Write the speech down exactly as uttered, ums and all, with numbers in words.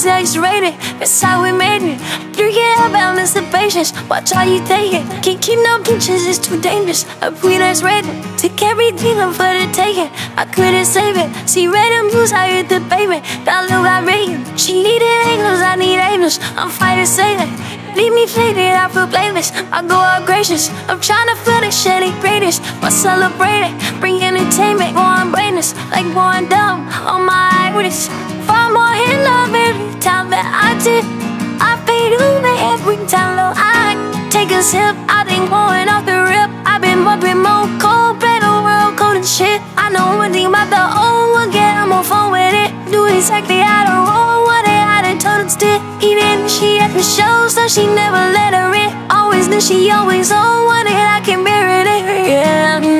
see how you rate it. That's how we made it. Drinking up balance the patience. Watch how you take it. Can't keep no pictures, it's too dangerous. A pre-nice rating. Took everything up for the taking. I couldn't save it. See random news, I hit the pavement. Got a little vibrating. She needed angels, I need angels. I'm fighting Satan. Leave me faded, I feel blameless. I go out gracious. I'm trying to feel the shady greatest. But celebrate it. Bring entertainment, going brainless. Like going dumb on my eyewitness. Far more in love every time that I did. I fade over every time, though I take a sip. I think going off the rip. I've been bumping more cold, better world, cold and shit. I know one thing about the old one, get I'm on phone with it. Do exactly how to roll, what they had to told us did. Even if she at the show, so she never let her in. Always knew she always on, one that I can bear it, yeah.